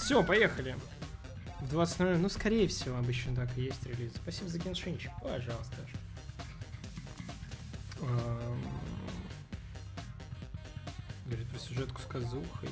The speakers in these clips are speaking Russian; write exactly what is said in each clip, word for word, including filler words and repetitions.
Все, поехали. В двадцать ноль ноль, ну, скорее всего, обычно так и есть релиз. Спасибо за геншинчик, пожалуйста. Говорит про сюжетку с казухой.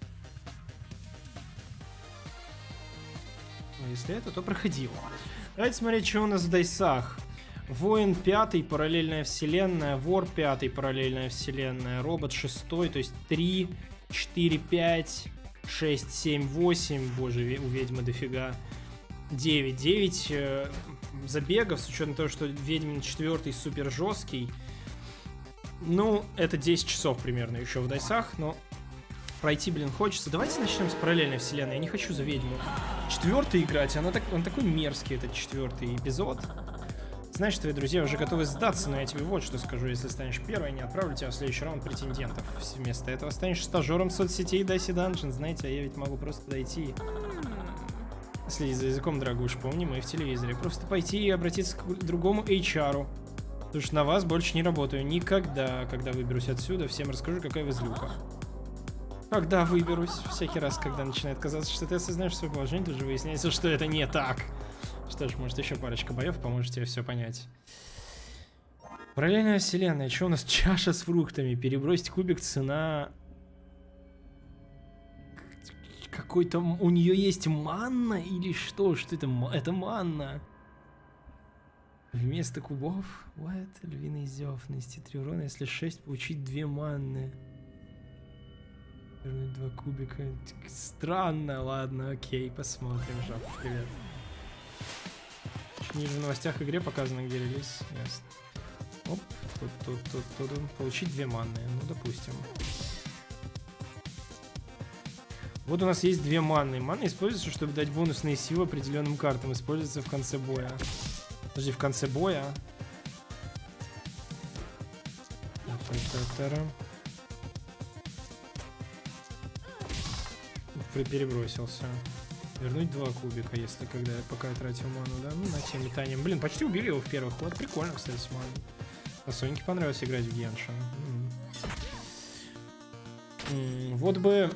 Но если это, то проходило. Давайте смотреть, что у нас в дайсах. Воин пятый, параллельная вселенная. Вор пятый, параллельная вселенная. Робот шестой, то есть три, четыре, пять, шесть, семь, восемь. Боже, у ведьмы дофига. девять. девять э, забегов, с учетом того, что ведьмин четвертый супер жесткий. Ну, это десять часов примерно еще в дайсах, но пройти, блин, хочется. Давайте начнем с параллельной вселенной. Я не хочу за ведьму четвертый играть. Она так, он такой мерзкий, этот четвертый эпизод. Знаешь, твои друзья уже готовы сдаться, но я тебе вот что скажу. Если станешь первой, я не отправлю тебя в следующий раунд претендентов. Вместо этого станешь стажером соцсетей Dicey Dungeon. Знаете, а я ведь могу просто дойти. Следи за языком, дорогуш, помни, мы в телевизоре. Просто пойти и обратиться к другому эйч ар. Потому что на вас больше не работаю никогда. Когда выберусь отсюда, всем расскажу, какая вы злюка. Когда выберусь, всякий раз, когда начинает казаться, что ты осознаешь свое положение, тут же выясняется, что это не так. Что ж, может, еще парочка боев поможет тебе все понять. Параллельная вселенная. Что у нас? Чаша с фруктами. Перебросить кубик, цена... Какой-то... У нее есть манна или что? Что это? Это манна. Вместо кубов? What? Львиный зев. Нанести три урона. Если шесть, получить две манны. Вернуть два кубика. Странно. Ладно, окей. Посмотрим. Жаб, привет. Ниже в новостях игре показано, где релиз. Ясно. Оп. Тут, тут, тут, тут. Получить две манны. Ну, допустим. Вот у нас есть две манны. Манна используется, чтобы дать бонусные силы определенным картам. Используется в конце боя. Подожди, в конце боя. Перебросился. Вернуть два кубика, если когда пока я тратил ману, да? Ну, на тем метанием. Блин, почти убили его в первый ход. Прикольно, кстати, с маной. А Сонике понравилось играть в Геншин. М-м. Вот бы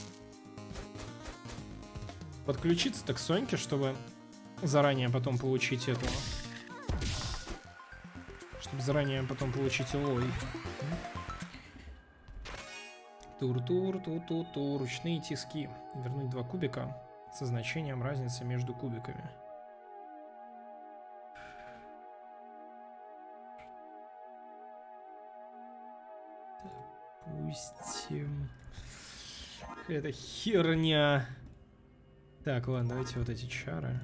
подключиться так к Соньке, чтобы заранее потом получить эту. Чтобы заранее потом получить лой. Тур-тур-ту-ту-ту. Ручные тиски. Вернуть два кубика со значением разницы между кубиками. Допустим. Это херня. Так, ладно, давайте вот эти чары.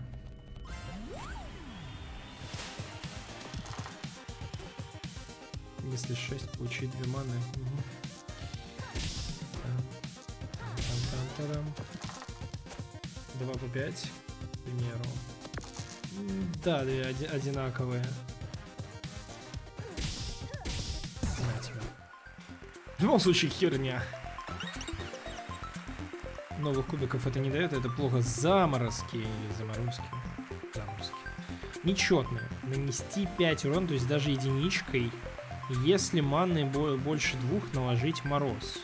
Если шесть, получить две маны. Угу. два по пять, к примеру. Да, две оди одинаковые. На тебя. В любом случае, херня. Новых кубиков это не дает, это плохо. Заморозки или заморозки. Заморозки. Нечетные. Нанести пять урона, то есть даже единичкой. Если манны больше двух, наложить мороз.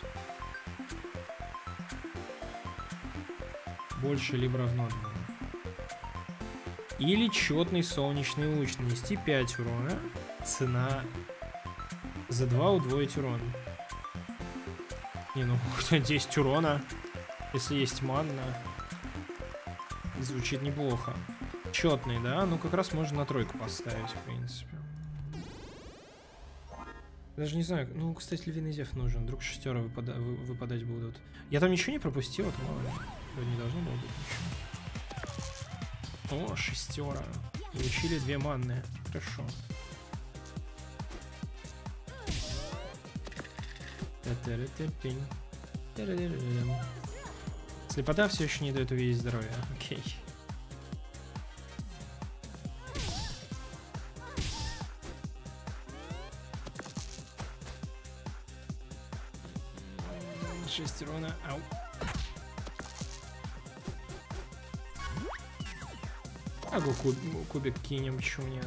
Больше либо равно одному. Или четный солнечный луч. Нанести пять урона. Цена за два удвоить урон. Не, ну десять урона. Если есть манна. Звучит неплохо. Четный, да? Ну как раз можно на тройку поставить, в принципе. Даже не знаю. Ну, кстати, львиный зев нужен. Вдруг шестеры выпада выпадать будут. Я там ничего не пропустил, это мало ли. Не должно было быть ничего. О, шестера. Получили две манны. Хорошо. Слепота все еще не дает увидеть здоровье. Окей. шесть урона. Ау. А куб, кубик кинем, почему нет?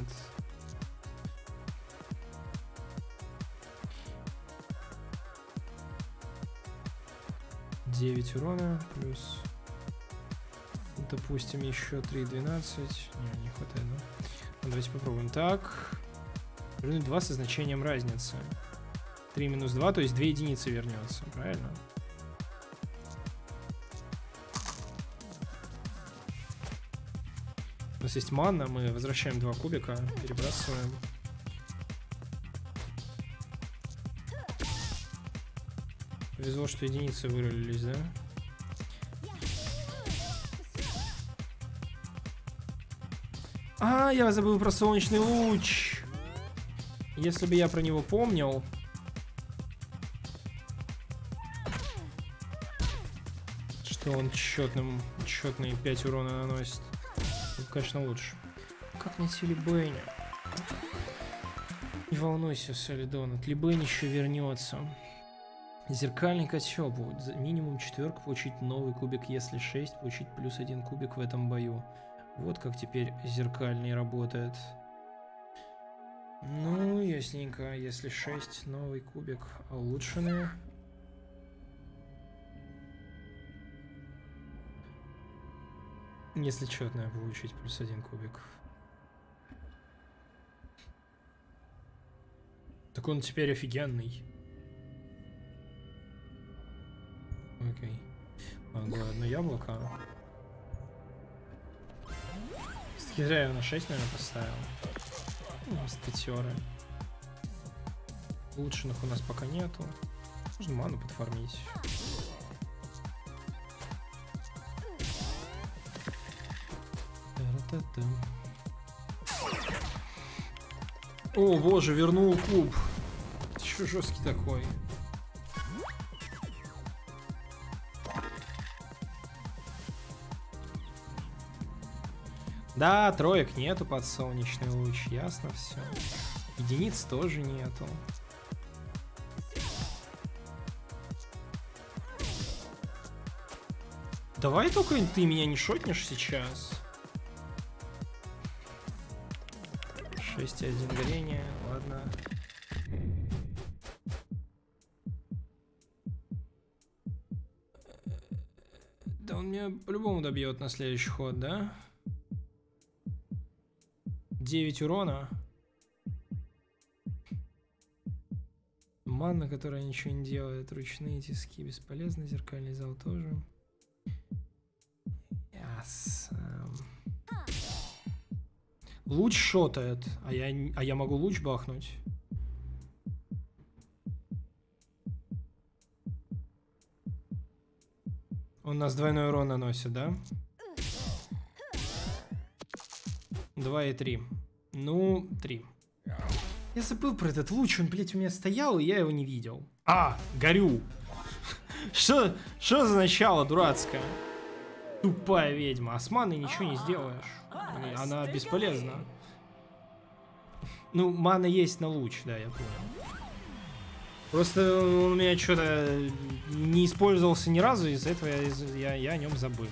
девять урона плюс Допустим, еще три двенадцать. Не, не хватает, да? Ну, давайте попробуем. Так. Вернуть два со значением разницы. три минус два, то есть две единицы вернется. Правильно? У нас есть манна, мы возвращаем два кубика, перебрасываем. Повезло, что единицы вырулились, да? А, я забыл про солнечный луч. Если бы я про него помнил. Что он четным, четные пять урона наносит. Это, конечно, лучше. Как найти Либэня? Не волнуйся, Солидонат. Либэнь еще вернется. Зеркальный котел будет. За минимум четверка получить новый кубик, если шесть, получить плюс один кубик в этом бою. Вот как теперь зеркальный работает. Ну, ясненько. Если шесть, новый кубик. А улучшенные? Если четное, получить плюс один кубик. Так он теперь офигенный. Окей. Могу одно яблоко. Я на шесть, наверное, поставил. Статеры. Улучшенных у нас пока нету. Можно ману подфармить. О, боже, вернул куб. Еще жесткий такой. Да, троек нету под солнечный луч, ясно все. Единиц тоже нету. Давай только ты меня не шотнешь сейчас. шесть один горение, ладно. Да он меня по-любому добьет на следующий ход, да? девять урона. Манна, которая ничего не делает. Ручные тиски бесполезны. Зеркальный зал тоже. Yes. Луч шотает. А я, а я могу луч бахнуть. Он нас двойной урон наносит, да? два и три. Ну, три. Я забыл про этот луч, он, блядь, у меня стоял, и я его не видел. А, горю. Что, что за начало дурацкое? Тупая ведьма. А с маной ничего не сделаешь. Она бесполезна. Ну, мана есть на луч, да, я понял. Просто он у меня что-то не использовался ни разу, из-за этого я, я, я о нем забыл.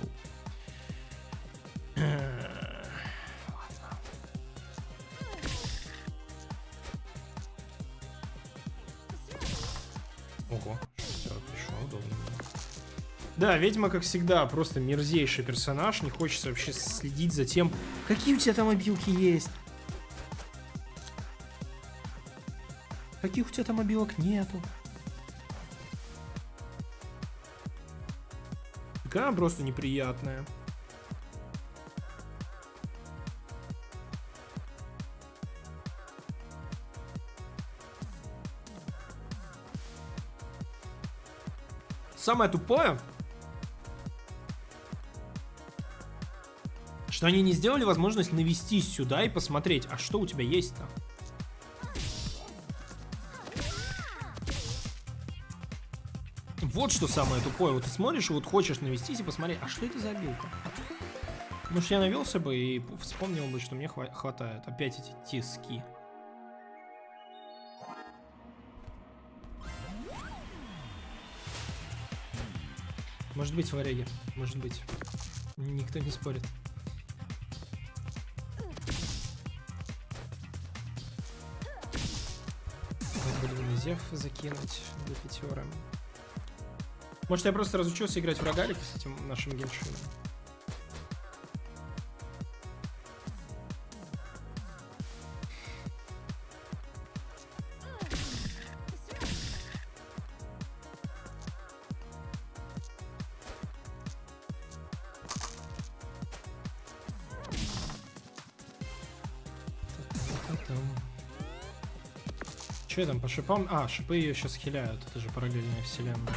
Ого, шестьдесят пришел, удобно. Да, ведьма, как всегда, просто мерзейший персонаж. Не хочется вообще следить за тем, какие у тебя там мобилки есть. Каких у тебя там мобилок нету. Такая просто неприятная. Самое тупое, что они не сделали возможность навестись сюда и посмотреть, а что у тебя есть-то. Вот что самое тупое. Вот ты смотришь и вот хочешь навестись и посмотреть, а что это за обилка? Ну что я навелся бы и вспомнил бы, что мне хватает. Опять эти тиски. Может быть, варяги. Может быть. Никто не спорит. Блин, зев закинуть до пятера. Может, я просто разучился играть в рогалики с этим нашим геншином. Че там по шипам? А, шипы ее сейчас хиляют. Это же параллельная вселенная.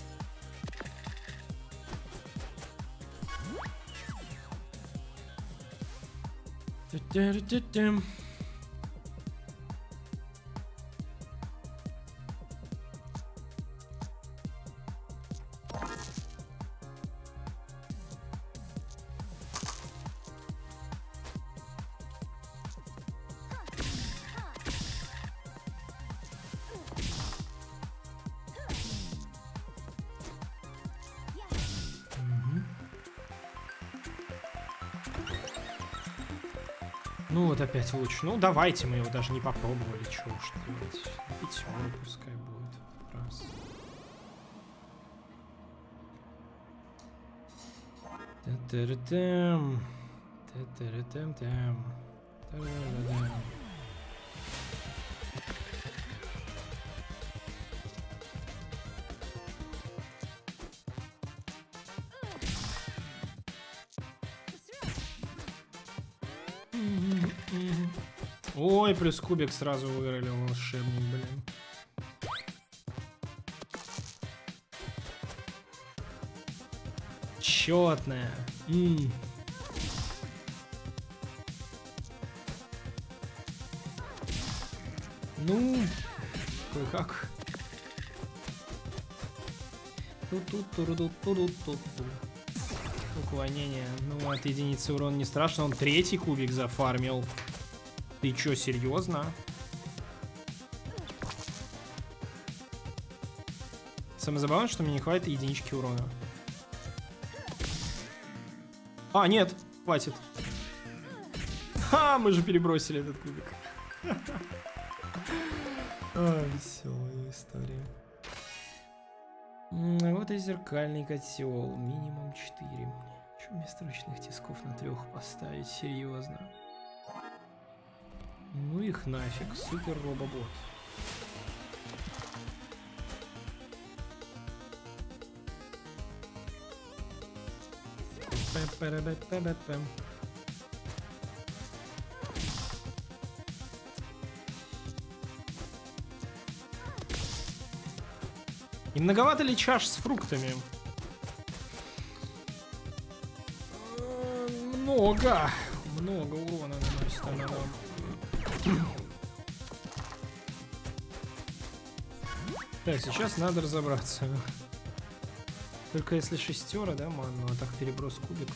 Ну вот опять луч. Ну давайте, мы его даже не попробовали. Чего уж делать. Пятерку пускай будет. Раз. Та-та-ра-там. Та-та-ра-там-там. Та-ра-ра-там. Ой, плюс кубик сразу выиграли, волшебник, блин. Четная. М-м. Ну, как? Тут-тут-тут-тут-тут-тут. Уклонение. Ну, от единицы урона не страшно. Он третий кубик зафармил. Ты чё, серьезно? Самое забавное, что мне не хватит единички урона. А, нет, хватит. Ха, мы же перебросили этот кубик. А, веселая история. Вот и зеркальный котел. Минимум четыре. Че вместо ручных тисков на трех поставить? Серьезно. Ну их нафиг, супер робобот. И многовато ли чаш с фруктами? Много. Много урона наносит она нам. Так, сейчас надо разобраться. Только если шестера, да, ману, а так переброс кубика.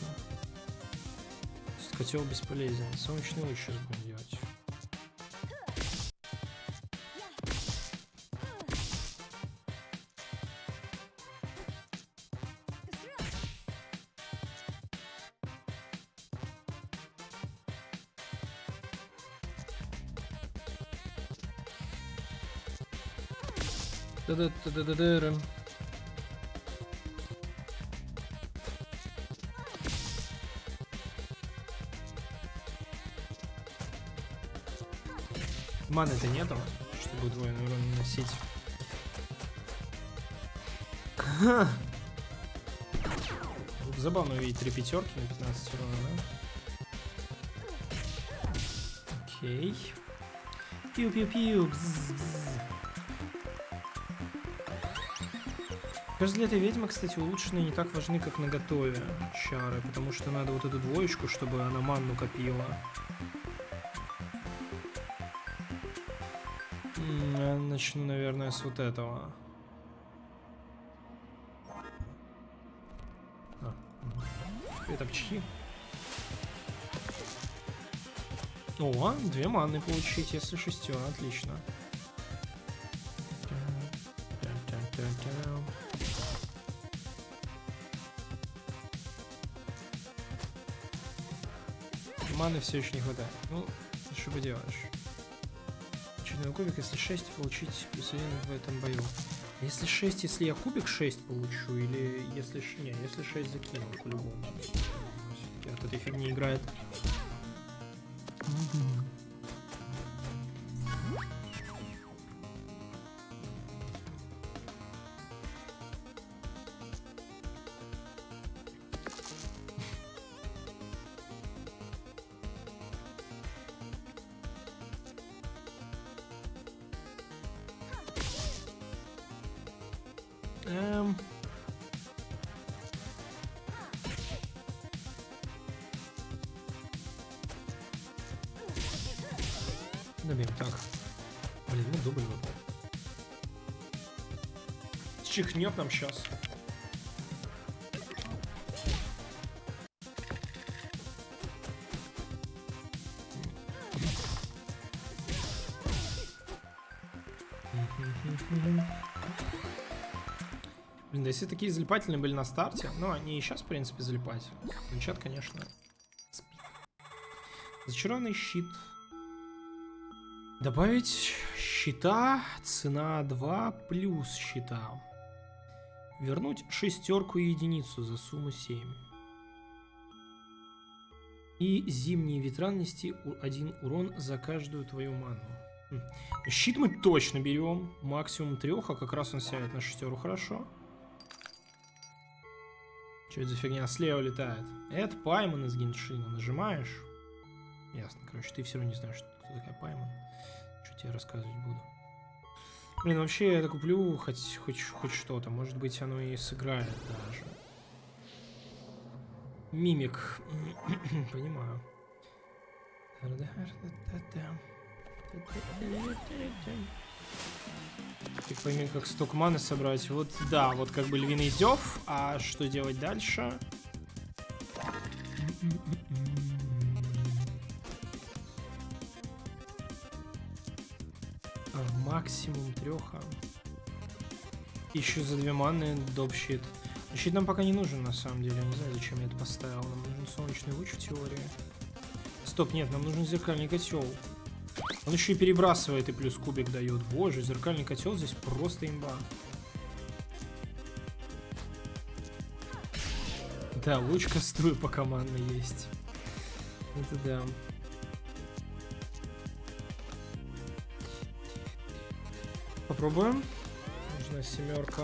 Котел бесполезен. Солнечный луч сейчас будем делать. Да-да-да-да-да-да. Маны-то нету, чтобы двойной урон наносить. Забавно увидеть три пятерки на пятнадцать урона, да? Окей. Пиу-пиу-пиу. Кажется, для этой ведьмы, кстати, улучшенные не так важны, как на готове чары, потому что надо вот эту двоечку, чтобы она манну копила. Я начну, наверное, с вот этого. А, это почти. О, две манны получить, если шестер, отлично. Маны все еще не хватает. Ну, что поделаешь. Очередной кубик, если шесть, получить плюс один в этом бою. Если шесть, если я кубик шесть получу, или если... Не, если шесть закину, по-любому. От этой фигни играет. Ясно. Добьем так. Блин, ну дубль выпал. Чихнет нам сейчас. Блин, да если такие залипательные были на старте, ну они и сейчас, в принципе, залипать. Но чат, конечно, спит. Зачарованный щит. Добавить щита, цена два плюс щита. Вернуть шестерку и единицу за сумму семь. И зимние ветра нанести один урон за каждую твою ману. Хм. Щит мы точно берем. Максимум трех, а как раз он сядет на шестеру хорошо. Что это за фигня? Слева летает. Это Паймон из Геншина. Нажимаешь. Ясно. Короче, ты все равно не знаешь, кто такая Паймон. Что тебе рассказывать буду. Блин, вообще я это куплю хоть, хоть, хоть что-то. Может быть, оно и сыграет даже. Мимик. Понимаю. Ты пойми, как сток маны собрать. Вот, да, вот как бы львиный зев. А что делать дальше? А, максимум треха. Еще за две маны доп щит. Щит нам пока не нужен, на самом деле. Я не знаю, зачем я это поставил. Нам нужен солнечный луч в теории. Стоп, нет, нам нужен зеркальный котел. Он еще и перебрасывает и плюс кубик дает. Боже, зеркальный котел здесь просто имба. Да, луч кастую по командно есть. Это да. Попробуем. Нужна семерка.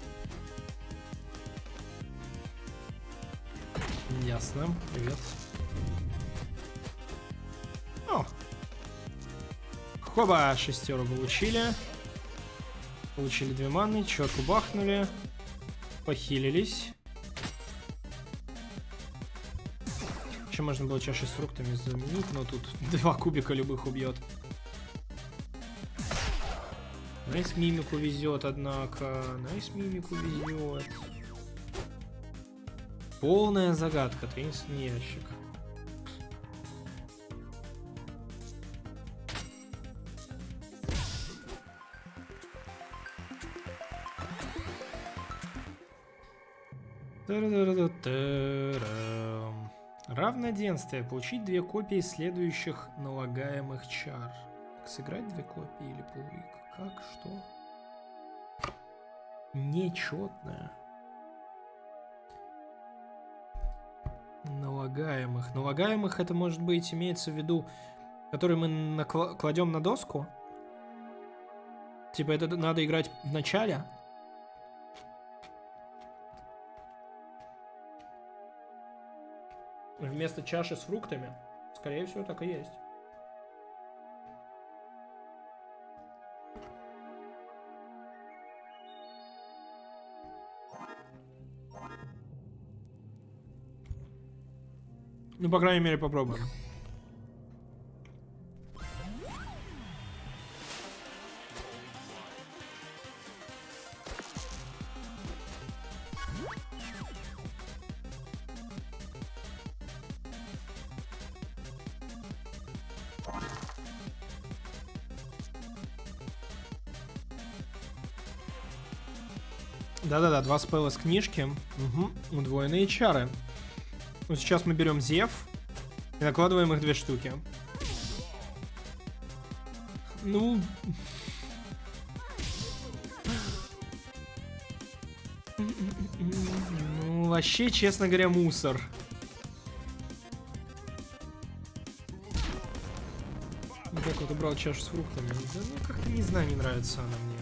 Ясно. Привет. О! Хоба! Шестеру получили. Получили две маны. Четку бахнули. Похилились. Еще можно было чаши с фруктами заменить, но тут два кубика любых убьет. Найс мимику везет, однако. Найс мимику везет. Полная загадка. Таинственный ящик. Равноденствие. Получить две копии следующих налагаемых чар. Сыграть две копии или пулик? Как? Что? Нечетное. Налагаемых. Налагаемых это может быть имеется в виду, который мы накла- кладем на доску. Типа это надо играть в начале. Вместо чаши с фруктами. Скорее всего, так и есть. Ну, по крайней мере, попробуем. Да-да-да, два спелла с книжки. Угу. Удвоенные чары. Вот сейчас мы берем Зев и накладываем их две штуки. Ну... Ну, вообще, честно говоря, мусор. Ну, так вот убрал чашу с фруктами. Да, ну, как-то, не знаю, не нравится она мне.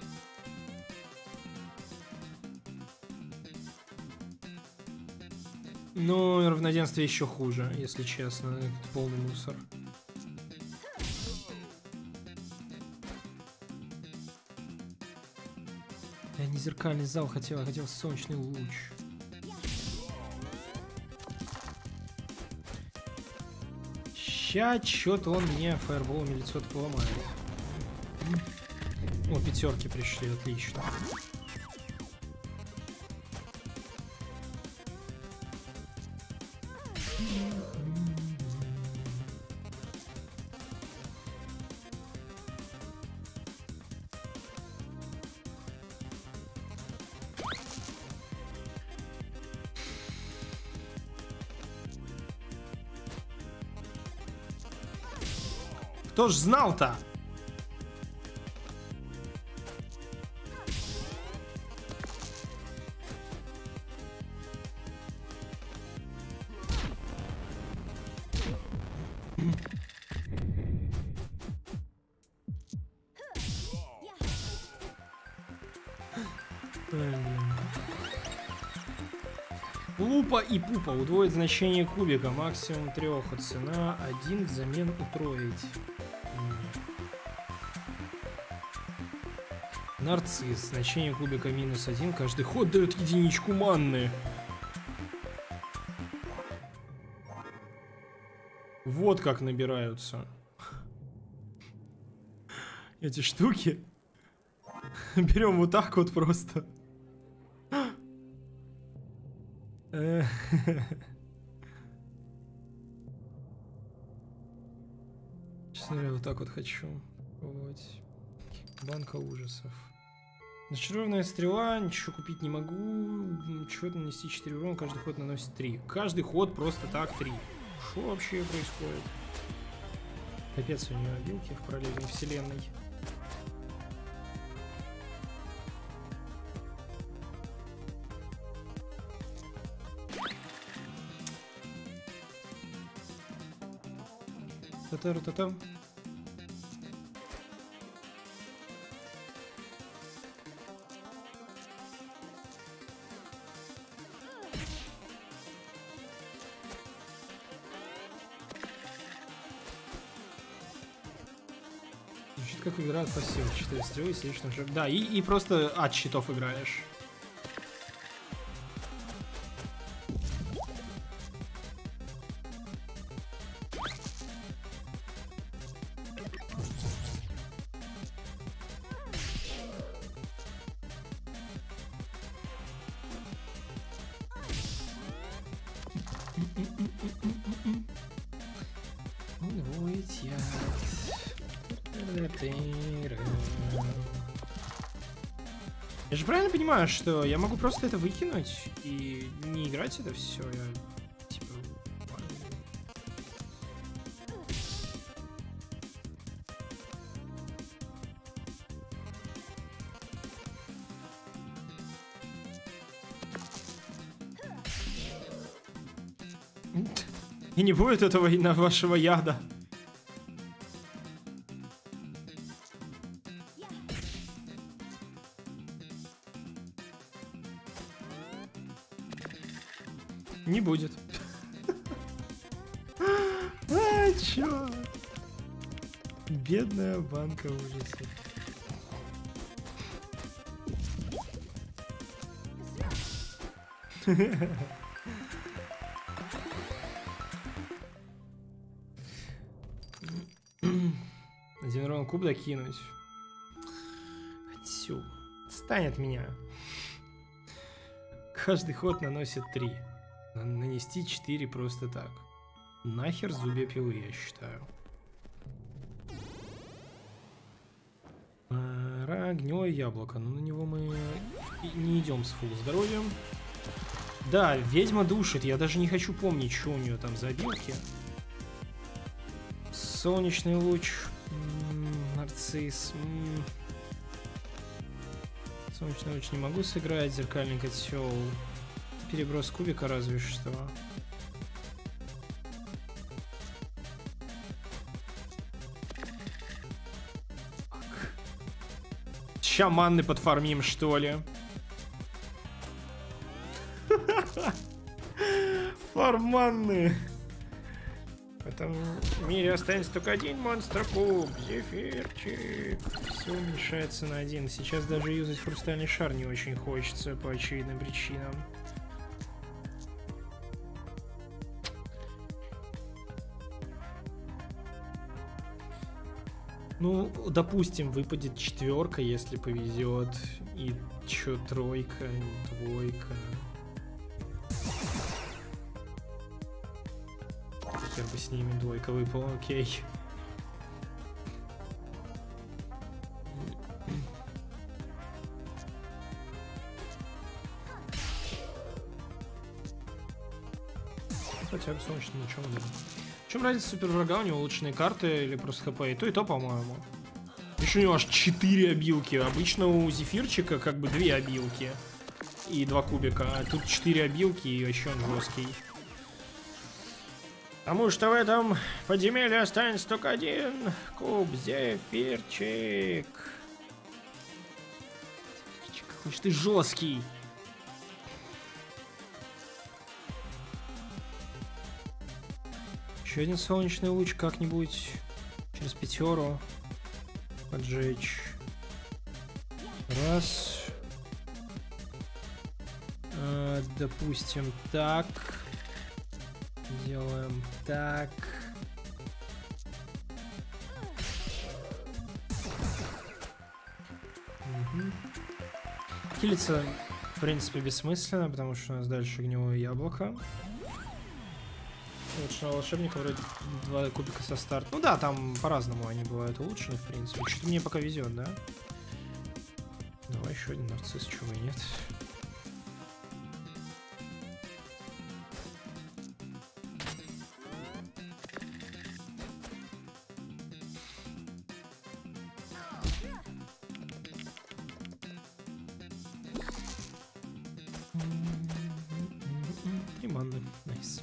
Ну, равноденствие еще хуже, если честно. Это полный мусор. Да Не зеркальный зал хотел, а хотел солнечный луч. Ща чё-то он мне фаерболами лицо-то поломает. О, пятерки пришли, отлично. Кто ж знал-то? Лупа и пупа удвоит значение кубика, максимум трех, а цена один взамен утроить. Нарцисс, значение кубика минус один, каждый ход дает единичку манны. Вот как набираются эти штуки. Берем вот так вот просто. Сейчас я вот так вот хочу. Вот. Банка ужасов. Зачарованная стрела, ничего купить не могу. Ничего нанести четыре урона, каждый ход наносит три. Каждый ход просто так три. Что вообще происходит? Капец, у нее обилки в параллельной вселенной. Та-та-та-та-там. Звучит как игра пассив. четыре стрелы, сидишь на шаг. Да, и, и просто от щитов играешь. Я же правильно понимаю, что я могу просто это выкинуть и не играть это все. Я типа. И не будет этого и на вашего яда. Не будет. А, чё? Бедная банка ужасов. Один урон куб докинуть. Тю. Отстань от меня. Каждый ход наносит три. Нанести четыре просто так. Нахер зубья пилы, я считаю. Ра, гнилое яблоко. Но на него мы не идем с фулл здоровьем. Да, ведьма душит. Я даже не хочу помнить, что у нее там за обилки. Солнечный луч. М-м, нарцисс. М-м. Солнечный луч не могу сыграть. Зеркальный котел. Переброс кубика разве что. Ща манны подфармим, что ли? Фарм манны. В этом мире останется только один монстр куб. Зефирчик. Все уменьшается на один. Сейчас даже юзать хрустальный шар не очень хочется по очевидным причинам. Ну, допустим, выпадет четверка, если повезет. И чё, тройка, двойка. Я бы с ними двойка выпала, окей. Хотя бы солнечным лучом, да. В чем разница супер врага? У него улучшенные карты или просто хп? И то, и то, по-моему. Еще у него аж четыре обилки. Обычно у зефирчика как бы две обилки и два кубика. А тут четыре обилки и еще он жесткий. Потому что в этом подземелье останется только один куб. Зефирчик. Зефирчик, какой же ты жесткий. Еще один солнечный луч как-нибудь через пятеру поджечь. Раз. А, допустим, так. Делаем так. Угу. Хилиться, в принципе, бессмысленно, потому что у нас дальше гнилое яблоко. Улучшенного волшебника вроде два кубика со старта. Ну да, там по-разному они бывают улучшены, в принципе. Что-то мне пока везет, да? Давай еще один нарцисс, чего и нет. И манны, найс.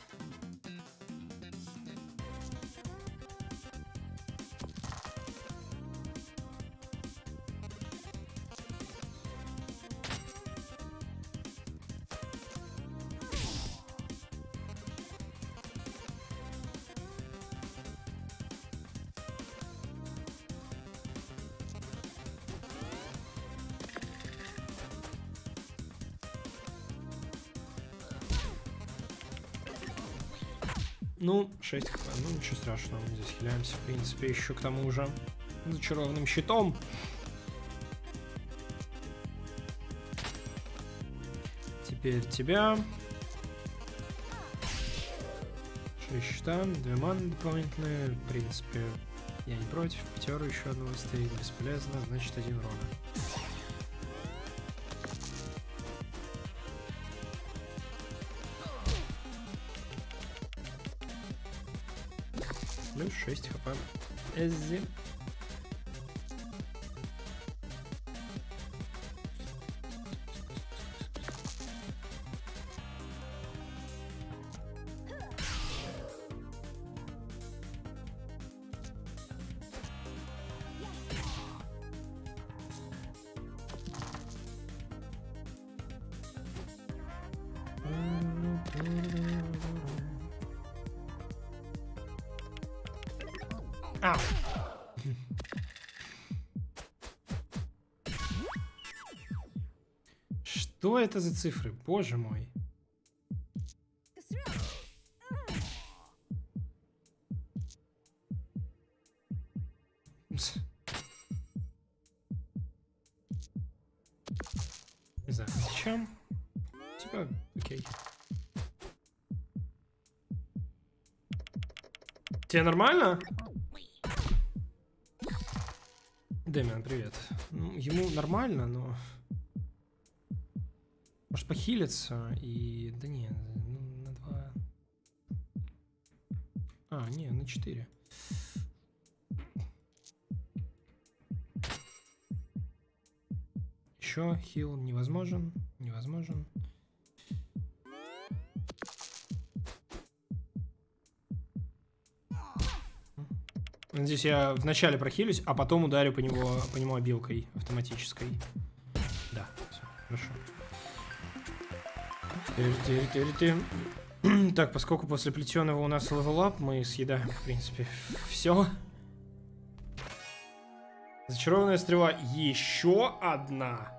Ну, шесть хп, ну ничего страшного, мы здесь хиляемся, в принципе, еще к тому же зачарованным щитом. Теперь тебя. шесть щита, две маны дополнительные, в принципе, я не против. Пятеру еще одну выставить бесполезно, значит один урона. Плюс шесть хп. Эззи. Ау. Что это за цифры? Боже мой. Не знаю, зачем? Типа, окей. Тебе нормально? Дэмиан, привет. Ну, ему нормально, но... Может похилиться и... Да не, ну, на два... А, не, на четыре. Еще хил невозможен. Невозможен. Надеюсь, я вначале прохилюсь, а потом ударю по него, по нему обилкой автоматической. Да, все, хорошо. Так, поскольку после плетеного у нас левелап, мы съедаем, в принципе, все. Зачарованная стрела. Еще одна.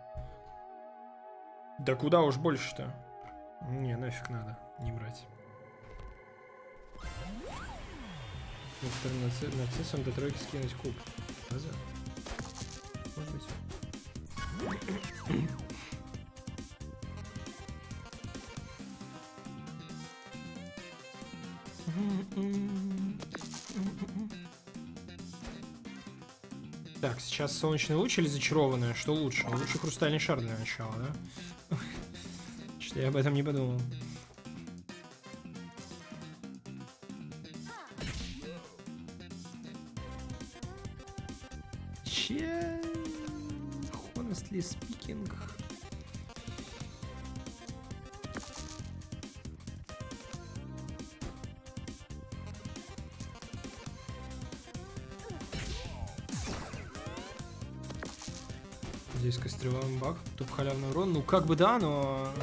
Да куда уж больше-то? Не, нафиг надо. Не брать. Нарциссом до тройки скинуть куб. Назад. Может быть. Так, сейчас солнечный луч или зачарованная? Что лучше? Лучше хрустальный шар для начала, да? Что я об этом не подумал. Че? Honestly speaking. Здесь костревой баг, туп халявный урон. Ну, как бы да, но...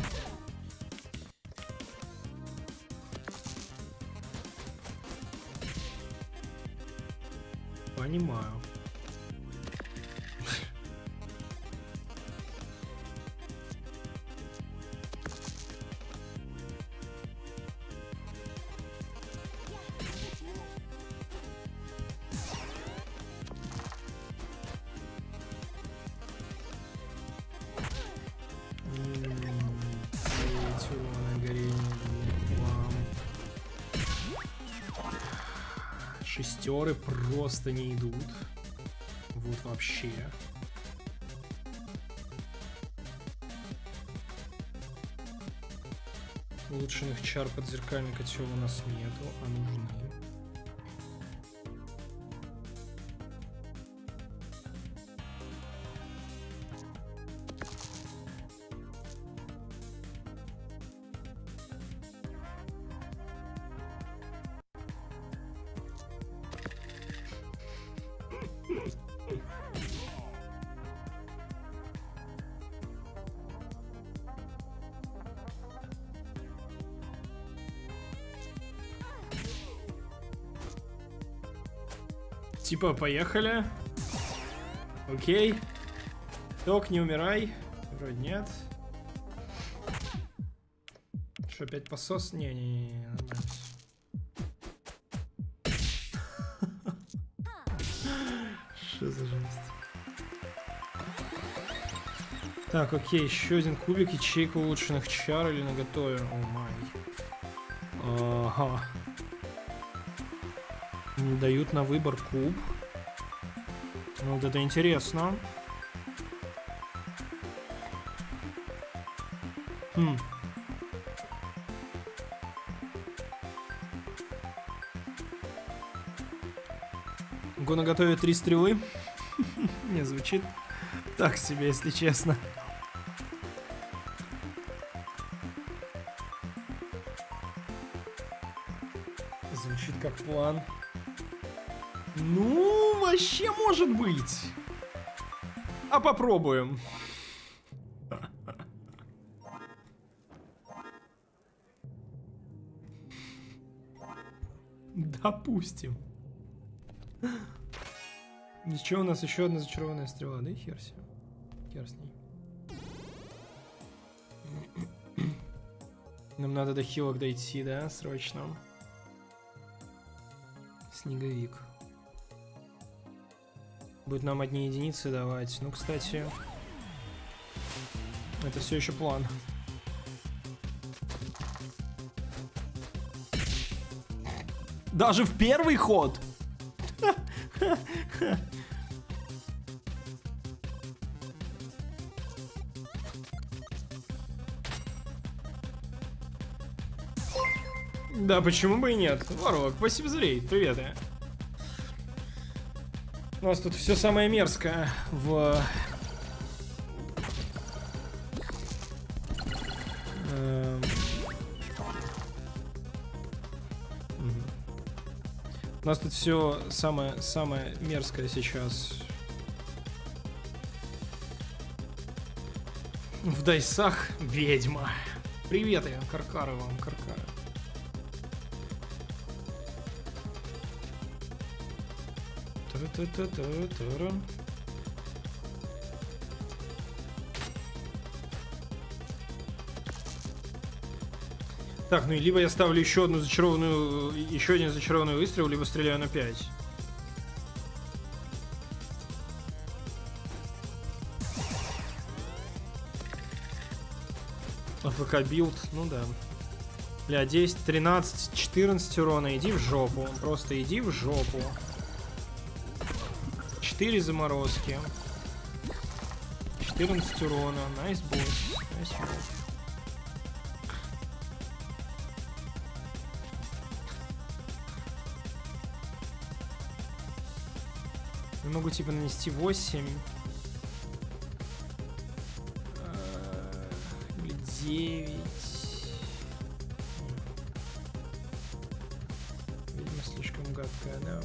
Понимаю. Шестеры просто не идут. Вот вообще. Улучшенных чар под зеркальный котел у нас нету, а нужны. Типа, поехали. Окей. Ток, не умирай. Вроде нет. Что, опять посос? Не-не-не, нормально. Что за жесть? Так, окей, еще один кубик, ячейка улучшенных чар или наготове. О май. Ага. Не дают на выбор куб. Ну, вот это интересно. Хм. Могу наготовить три стрелы. Не, звучит так себе, если честно. Звучит как план. Ну, вообще может быть. А попробуем. Допустим. Ничего, у нас еще одна зачарованная стрела, да и хер с ним. Хер с ней. Нам надо до хилок дойти, да, срочно. Снеговик. Будет нам одни единицы давать. Ну, кстати, это все еще план. Даже в первый ход. Да, почему бы и нет? Ворок, спасибо за рейд, привет. У нас тут все самое мерзкое в... Эм... Угу. У нас тут все самое, самое мерзкое сейчас. В дайсах ведьма. Привет, я Каркары вам, Каркары. Так, ну и либо я ставлю еще одну зачарованную, еще один зачарованный выстрел, либо стреляю на пять. АФК билд, ну да. Бля, десять, тринадцать, четырнадцать урона, иди в жопу. Просто иди в жопу. четыре заморозки. четырнадцать урона. Найс босс. Найс босс. Я могу типа нанести восемь. Или девять. Видимо, слишком гадкая, да.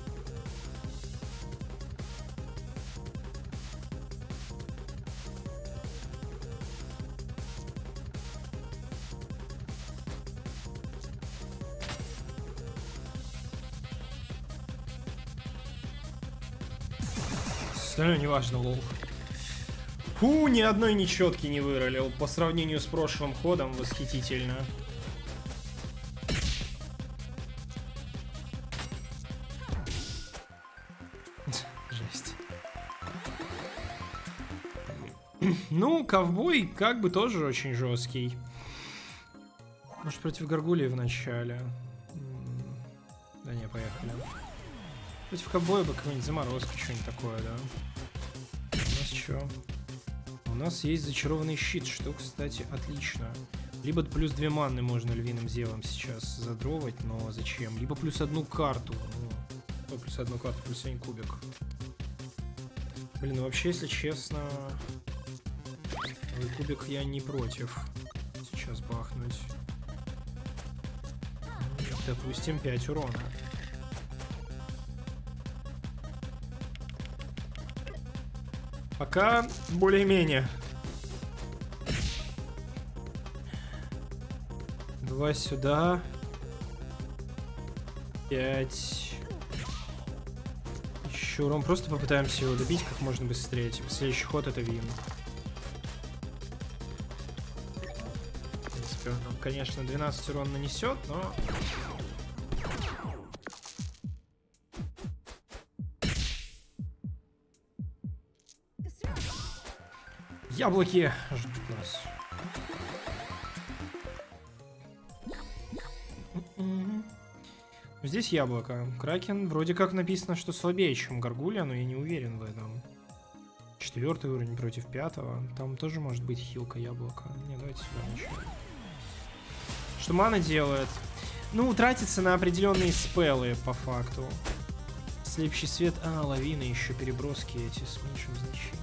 Остальное неважно, лол. Фу, ни одной нечетки не выролил. По сравнению с прошлым ходом восхитительно. Жесть. Ну, ковбой как бы тоже очень жесткий. Может, против Гаргулии в начале. Да не, поехали. Против ковбоя бы какой-нибудь заморозка, что-нибудь такое, да? У нас что? У нас есть зачарованный щит, что, кстати, отлично. Либо плюс две манны можно львиным зевом сейчас задровать, но зачем? Либо плюс одну карту. Ну, плюс одну карту, плюс один кубик. Блин, ну вообще, если честно, кубик я не против сейчас бахнуть. Допустим, пять урона. Пока более-менее. Два сюда. Пять. Еще урон. Просто попытаемся его добить как можно быстрее. Типа следующий ход это вин. В принципе, он, конечно, двенадцать урон нанесет, но... Яблоки ждут нас. Здесь яблоко. Кракен вроде как написано, что слабее, чем Гаргулья, но я не уверен в этом. Четвертый уровень против пятого. Там тоже может быть хилка яблока. Не, давайте сюда начнем. Что мана делает? Ну, тратится на определенные спеллы, по факту. Слепящий свет. А, лавины еще, переброски эти с меньшим значением.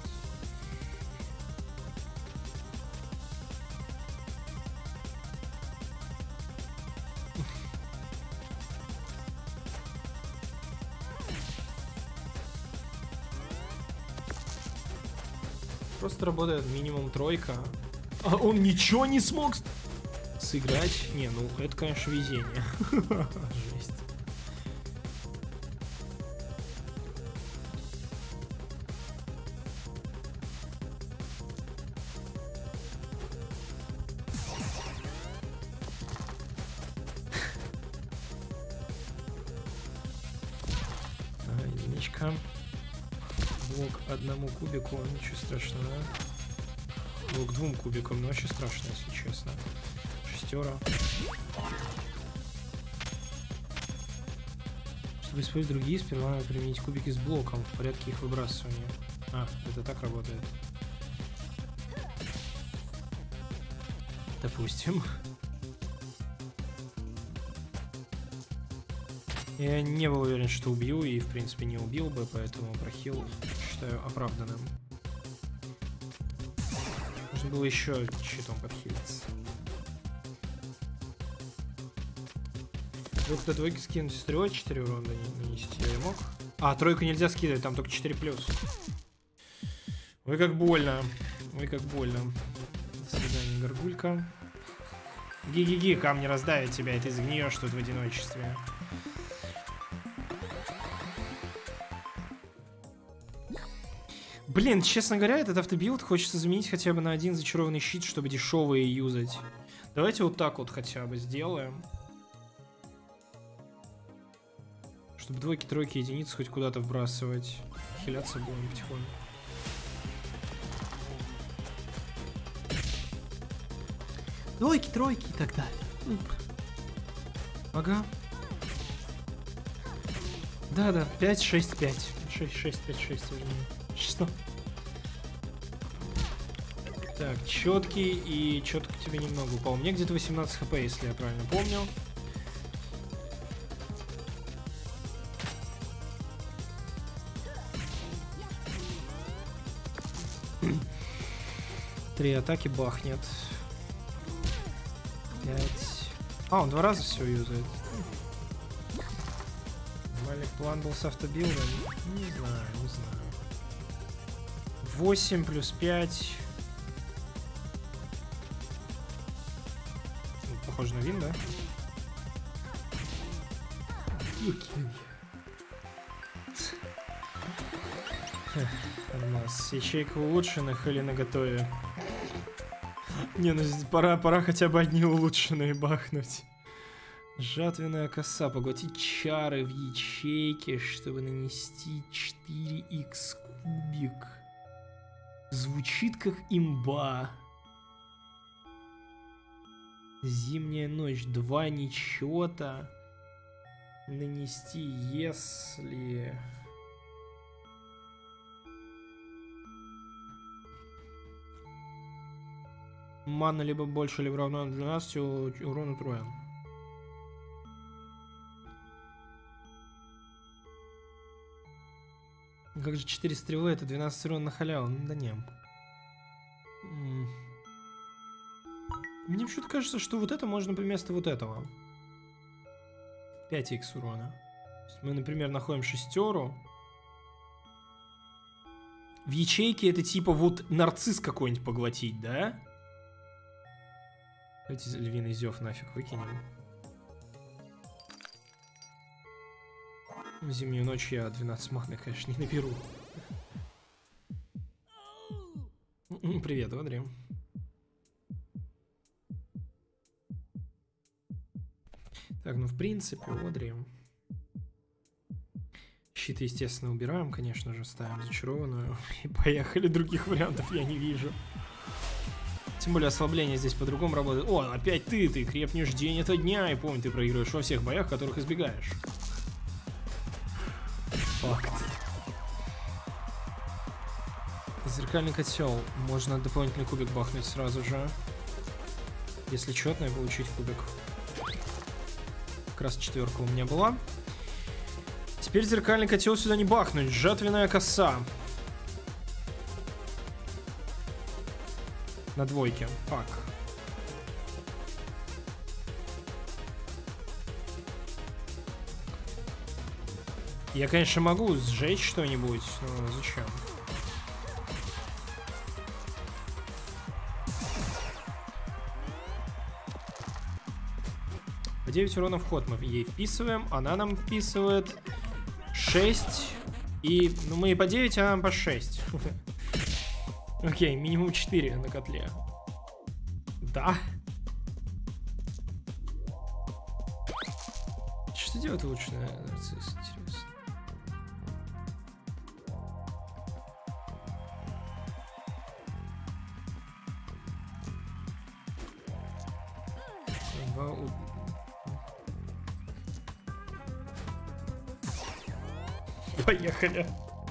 Просто работает минимум тройка. А он ничего не смог сыграть. Не, ну это, конечно, везение. Жесть. Единичка. Блок одному кубику, ничего страшного. Блок двум кубикам, но очень страшно, если честно. Шестера. Чтобы использовать другие, сперва надо применить кубики с блоком в порядке их выбрасывания. А, это так работает. Допустим. Я не был уверен, что убью, и в принципе не убил бы, поэтому прохил считаю оправданным. Нужно было еще щитом подхилиться. Вдруг до двойки скинуть стрелой четыре урона нанести я мог? А, тройку нельзя скидывать, там только четыре плюс. Ой, как больно. Ой, как больно. До свидания, Гаргулька. Ги-ги-ги, камни раздавят тебя, и ты сгниешь тут в одиночестве. Блин, честно говоря, этот автобилд хочется заменить хотя бы на один зачарованный щит, чтобы дешевые юзать. Давайте вот так вот хотя бы сделаем. Чтобы двойки, тройки, единицы хоть куда-то вбрасывать. Хиляться будем потихоньку. Двойки, тройки и так далее. Ага. Да-да, пять, шесть, пять. шесть, шесть, пять, шесть, вернее. Что? Так, четкий и четко тебе немного упал. У меня где-то восемнадцать хп, если я правильно помню. Три атаки бахнет. Пять. А, он два раза все юзает. Нормальный план был с автобилдом. Не знаю, не знаю. восемь плюс пять. Похоже на вин, да? Окей. У нас ячейка улучшенных или наготове? Не, ну пора, пора хотя бы одни улучшенные бахнуть. Жатвенная коса. Поглотить чары в ячейке, чтобы нанести четыре икс кубик. Звучит как имба. Зимняя ночь. Два нечета. Нанести, если... Мана либо больше, либо равно двенадцати урона троя. Как же четыре стрелы? Это двенадцать урона на халяву. Ну да не. Мне почему-то кажется, что вот это можно вместо вот этого. пять икс урона. Мы, например, находим шестеру. В ячейке это типа вот нарцисс какой-нибудь поглотить, да? Давайте львиный зев нафиг выкинем. В зимнюю ночь я двенадцать маны, конечно, не наберу. Привет, Одри. Так, ну в принципе, Одри. Щит, естественно, убираем, конечно же, ставим зачарованную. И поехали, других вариантов я не вижу. Тем более ослабление здесь по-другому работает. О, опять ты, ты крепнешь день ото дня. И помни, ты проигрываешь во всех боях, которых избегаешь. Факт. Зеркальный котел. Можно дополнительный кубик бахнуть сразу же. Если четное, получить кубик. Как раз четверка у меня была. Теперь зеркальный котел сюда не бахнуть. Жатвенная коса. На двойке. Фак. Я, конечно, могу сжечь что-нибудь, но зачем? По девять урона в ход мы ей вписываем. Она нам вписывает шесть. И, ну, мы и по девять, а нам по шесть. Окей, минимум четыре на котле. Да. Что делает улучшенный нарцисс, интересно? Поехали.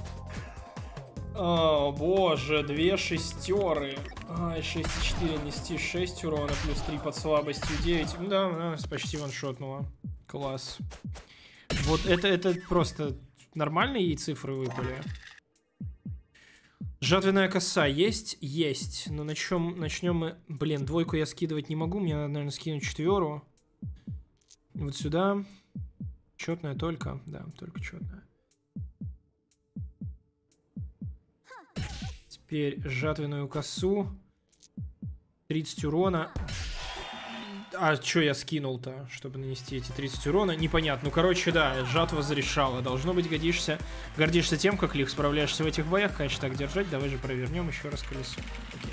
О, боже, две шестеры. А, шесть и четыре нести шесть урона, плюс три под слабостью, девять. Да, нас почти ваншотнуло. Класс. Вот это, это просто нормальные ей цифры выпали. Жатвенная коса есть? Есть. Но на чем начнем мы... Блин, двойку я скидывать не могу. Мне надо, наверное, скинуть четверу. Вот сюда. Четная только. Да, только четная. Теперь жатвенную косу. тридцать урона. А что я скинул-то, чтобы нанести эти тридцать урона? Непонятно. Ну, короче, да, жатва зарешала. Должно быть, годишься, гордишься тем, как Лих справляешься в этих боях. Конечно, так держать. Давай же провернем еще раз колесо. Окей.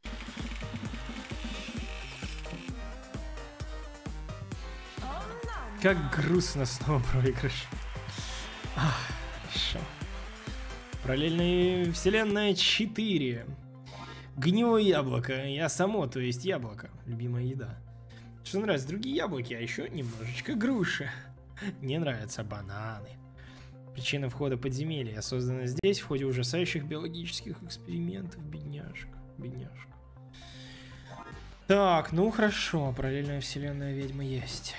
Как грустно снова проигрыш. Ах, хорошо. Параллельная вселенная четыре. Гнилое яблоко. Я само, то есть яблоко. Любимая еда. Что нравится? Другие яблоки, а еще немножечко груши. Не нравятся бананы. Причина входа подземелья создана здесь в ходе ужасающих биологических экспериментов. Бедняжка. Бедняжка. Так, ну хорошо. Параллельная вселенная ведьма есть.